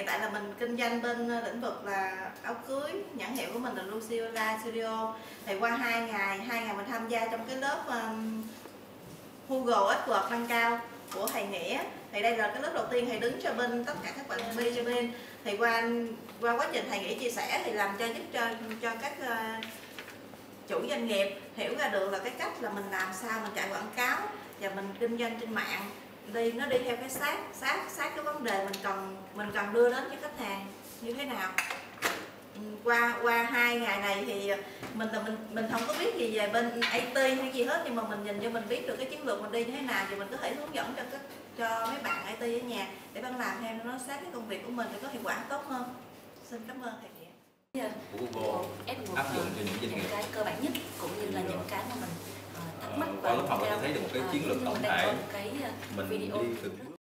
tại là mình kinh doanh bên lĩnh vực là áo cưới, nhãn hiệu của mình là Luciola Studio. Thì qua 2 ngày mình tham gia trong cái lớp Google AdWords nâng cao của thầy Nghĩa. Thì đây là cái lớp đầu tiên thầy đứng cho bên tất cả các bạn cho bên. Thì qua quá trình thầy Nghĩa chia sẻ thì làm giúp cho các chủ doanh nghiệp hiểu ra được là cái cách là mình làm sao mình chạy quảng cáo và mình kinh doanh trên mạng nó đi theo cái sát cái vấn đề mình cần đưa đến cho khách hàng như thế nào. Qua 2 ngày này thì mình không có biết gì về bên IT hay gì hết, nhưng mà mình nhìn cho mình biết được cái chiến lược mình đi như thế nào thì mình có thể hướng dẫn cho mấy bạn IT ở nhà để bạn làm theo nó sát cái công việc của mình để có hiệu quả tốt hơn. Xin cảm ơn thầy Nghĩa. Của Google áp dụng cho những doanh nghiệp cái cơ bản nhất cũng như là những cái mà mình thắc mắc qua lớp học mình thấy được một cái chiến lược tổng thể cái mình video đi từ